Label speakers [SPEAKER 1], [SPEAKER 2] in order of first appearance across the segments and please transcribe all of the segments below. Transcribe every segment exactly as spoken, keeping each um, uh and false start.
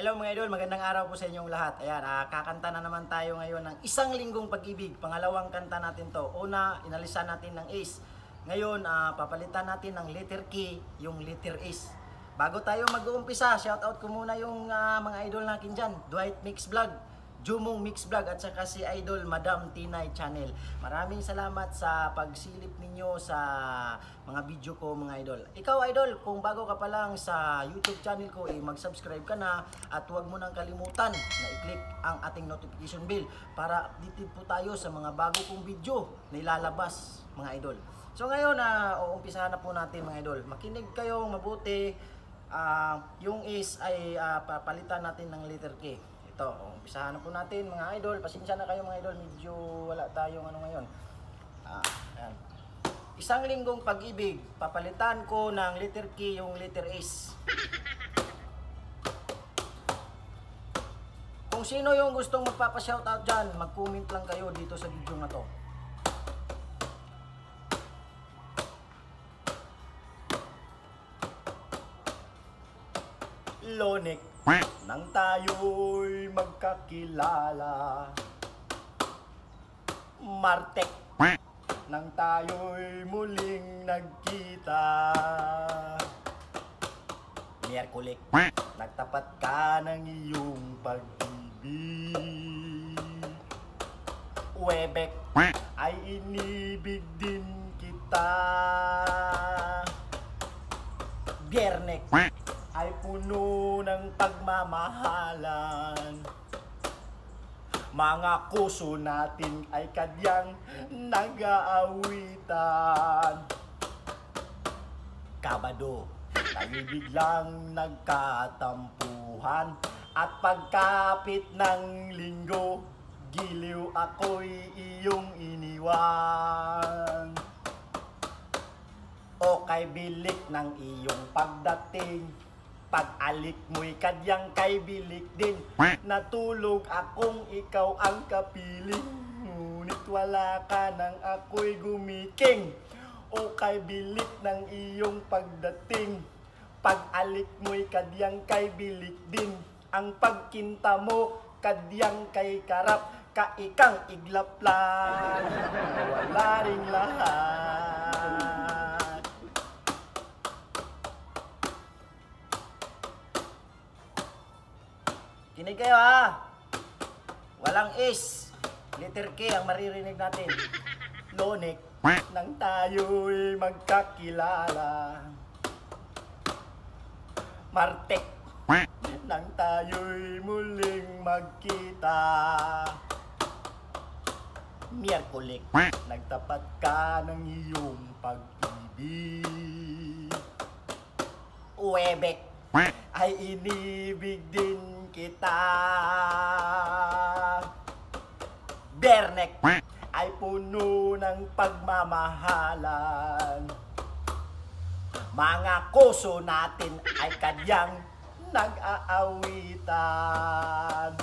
[SPEAKER 1] Hello mga idol, magandang araw po sa inyong lahat. Ayan, uh, kakanta na naman tayo ngayon ng Isang Linggong Pag-ibig. Pangalawang kanta natin to. Una, inalisan natin ng Ace. Ngayon, uh, papalitan natin ng letter K, yung letter Ace. Bago tayo mag-uumpisa, shoutout ko muna yung uh, mga idol natin dyan. Dwight Mix Vlog, Jumong Mix Vlog, at saka si Idol Madam Tinay Channel. Maraming salamat sa pagsilip ninyo sa mga video ko mga idol. Ikaw idol, kung bago ka pa lang sa YouTube channel ko, eh, mag-subscribe ka na at huwag mo nang kalimutan na i-click ang ating notification bell para updated po tayo sa mga bago kong video na ilalabas mga idol. So ngayon, uh, uumpisahan na po natin mga idol. Makinig kayong mabuti. Uh, yung is ay uh, papalitan natin ng letter K. Ito, umpisahan na po natin mga idol. Pasensya na kayo mga idol, medyo wala tayong ano ngayon. Ah, ayan. Isang linggong pag-ibig, papalitan ko ng letter K yung letter S. Kung sino yung gustong magpapa-shoutout dyan, mag-comment lang kayo dito sa video na to. Lonek, nang tayo'y magkakilala. Martek, nang tayo'y muling nagkita. Miyerkulik, nagtapat ka ng iyong pag-ibig. Webek, ay inibig din kita. Biyernek, ay puno ng pagmamahalan. Mga kuso natin ay kadyang nag-aawitan. Kabado, tayo biglang nagkatampuhan. At pagkapit ng linggo, giliw ako'y iyong iniwan. O kay bilik ng iyong pagdating, pag-alik mo'y kadyang kay bilik din. Natulog akong ikaw ang kapiling, ngunit wala ka nang ako'y gumiking. O kay bilik ng iyong pagdating, pag-alik mo'y kadyang kay bilik din. Ang pagkinta mo kadyang kay karap, kaikang iglap lang, wala ring lahat. Kinig kayo ha. Walang is. Letter K ang maririnig natin. Lonek, nang tayo'y magkakilala. Martek, nang tayo'y muling magkita. Miyerkulik, nagtapat ka ng iyong pag-ibig. Webek, ay inibig din kita. Bernek, ay puno ng pagmamahalan. Mga kuso natin ay kadyang nag-aawitan.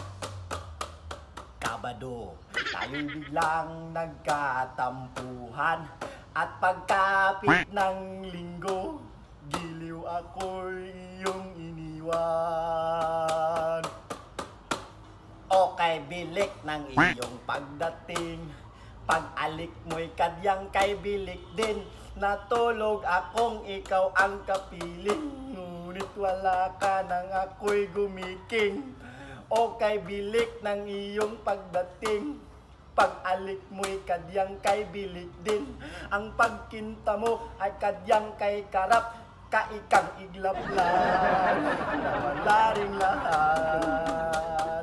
[SPEAKER 1] Kabado, tayo'y biglang nagkatampuhan. At pagkapit ng linggo, giliw ako'y iyong iniwan. O kay bilik ng iyong pagdating, pag-alik mo'y kadyang kay bilik din. Natulog akong ikaw ang kapiling, ngunit wala ka nang ako'y gumiking. O kay bilik ng iyong pagdating, pag-alik mo'y kadyang kay bilik din. Ang pagkinta mo ay kadyang kay karap, kaikang iglap lang, wala ring lahat.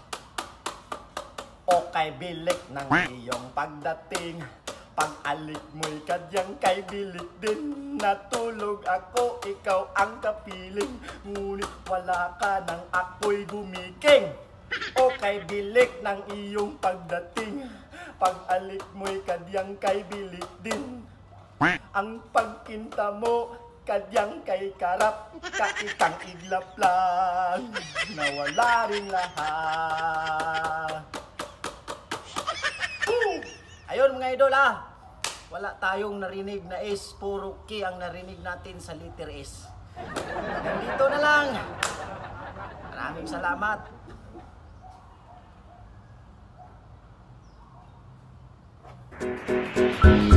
[SPEAKER 1] O kay bilik ng iyong pagdating, pag-alik mo'y kadyang kay bilik din. Natulog ako, ikaw ang kapiling, ngunit wala ka nang ako'y gumiking. O kay bilik ng iyong pagdating, pag-alik mo'y kadyang kay bilik din. Ang pagkinta mo kadyang kay karap, kaikang iglap lang, nawala rin lahat. Ayun mga idol ah, wala tayong narinig na S, puro K ang narinig natin sa letter S. Nandito na lang. Maraming salamat.